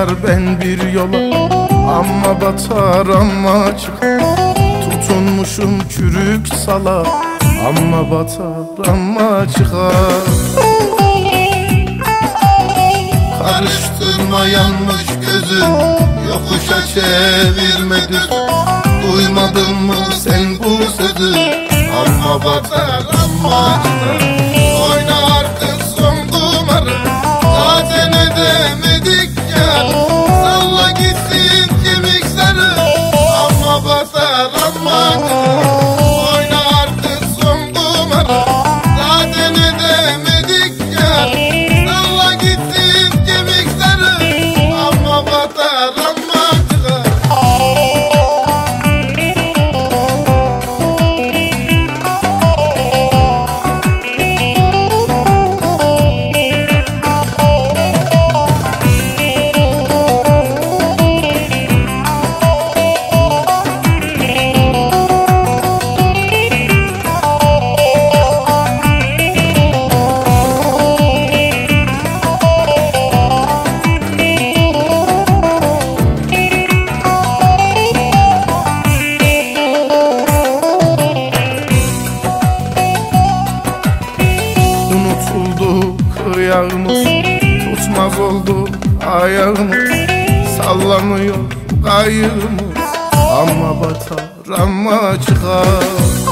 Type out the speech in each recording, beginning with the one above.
çıkar ben bir yola, amma batar amma çıkar. Tutunmuşum çürük sala, amma batar amma çıkar. Karıştırma yanmış gözüm, yokuşa çevirme düz. Duymadın mı sen bu sözü, amma batar amma çıkar. Oyna artık son kumarı, zaten edemedik ya. Salla gitsin kemikleri, amma batar amma çıkar. Oyna artık son kumarı, zaten edemedik ya. Salla gitsin kemikleri, amma batar amma çıkar. Unutuldu kıyağımız, tutmaz oldu ayağımız. Sallanıyor kayığımız, amma batar amma çıkar.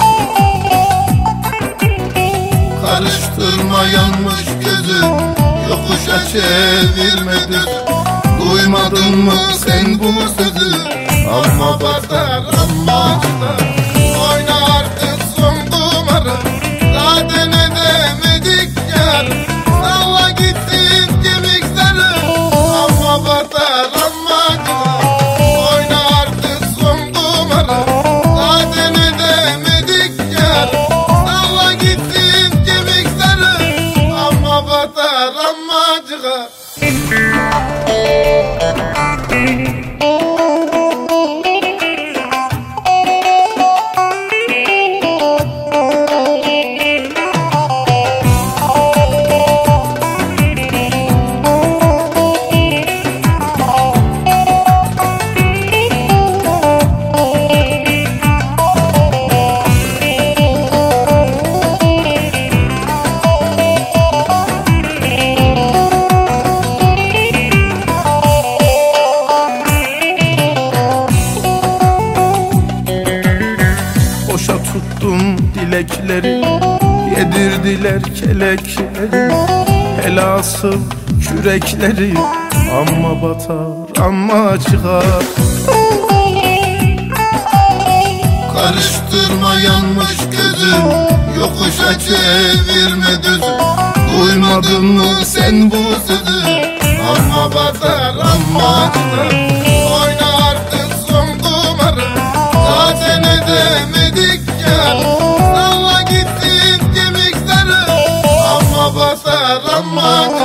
Karıştırma yanmış gözü, yokuşa çevirme düz. Duymadın mı sen bu sözü, amma batar amma çıkar. Oyna artık son kumarı, zaten edemedik yar. Salla gitsin kemikleri, amma batar amma çıkar. Oyna artık son kumarı, zaten edemedik yar. Salla gitsin kemikleri, amma batar amma çıkar. Boşa tuttum dilekleri, yedirdiler kelekleri. Helasıl kürekleri, amma batar amma çıkar. Karıştırma yanmış gözüm, yokuşa çevirme düz. Duymadın mı sen bu sözü, amma batar amma çıkar. Oyna artık son kumarı, zaten edemedik ya. Salla gitsin kemikleri, amma batar amma çıkar.